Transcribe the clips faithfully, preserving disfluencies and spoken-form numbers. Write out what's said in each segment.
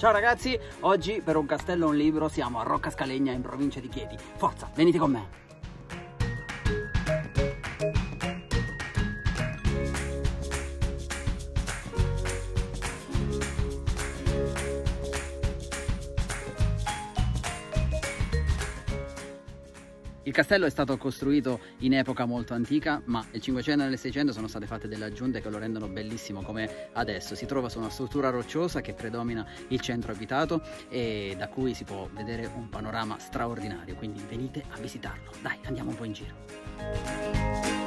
Ciao ragazzi, oggi per un castello e un libro siamo a Roccascalegna in provincia di Chieti. Forza, venite con me! Il castello è stato costruito in epoca molto antica, ma nel Cinquecento e nel Seicento sono state fatte delle aggiunte che lo rendono bellissimo come adesso. Si trova su una struttura rocciosa che predomina il centro abitato e da cui si può vedere un panorama straordinario, quindi venite a visitarlo. Dai, andiamo un po' in giro.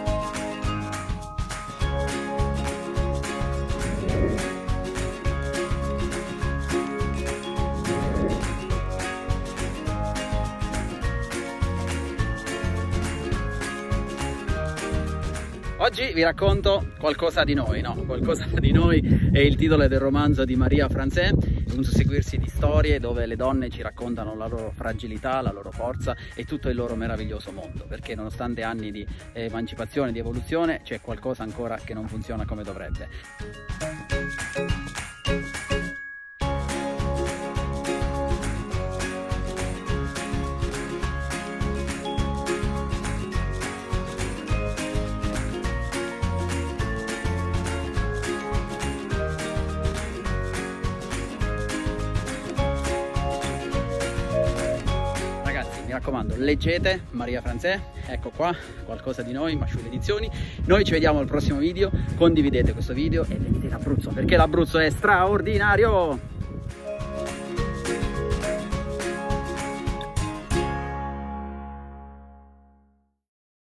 Oggi vi racconto qualcosa di noi, no? Qualcosa di noi è il titolo del romanzo di Maria Franzé, un susseguirsi di storie dove le donne ci raccontano la loro fragilità, la loro forza e tutto il loro meraviglioso mondo, perché nonostante anni di emancipazione, di evoluzione, c'è qualcosa ancora che non funziona come dovrebbe. Mi raccomando, leggete Maria Franzé, ecco qua, qualcosa di noi, Masciule Edizioni. Noi ci vediamo al prossimo video, condividete questo video e venite in Abruzzo, perché l'Abruzzo è straordinario!